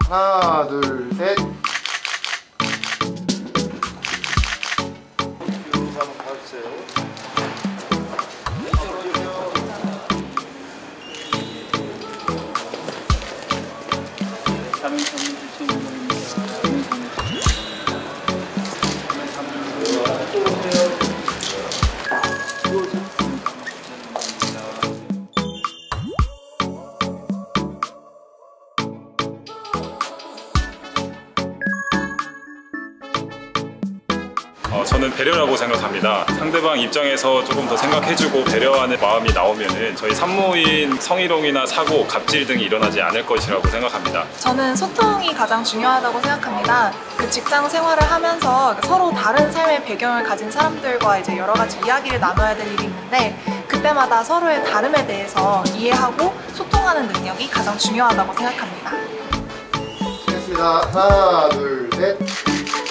하나, 둘, 셋. 한번 봐주세요. 저는 배려라고 생각합니다. 상대방 입장에서 조금 더 생각해주고 배려하는 마음이 나오면은 저희 산모인 성희롱이나 사고, 갑질 등이 일어나지 않을 것이라고 생각합니다. 저는 소통이 가장 중요하다고 생각합니다. 그 직장 생활을 하면서 서로 다른 삶의 배경을 가진 사람들과 이제 여러 가지 이야기를 나눠야 될 일이 있는데 그때마다 서로의 다름에 대해서 이해하고 소통하는 능력이 가장 중요하다고 생각합니다. 됐습니다. 하나, 둘, 셋.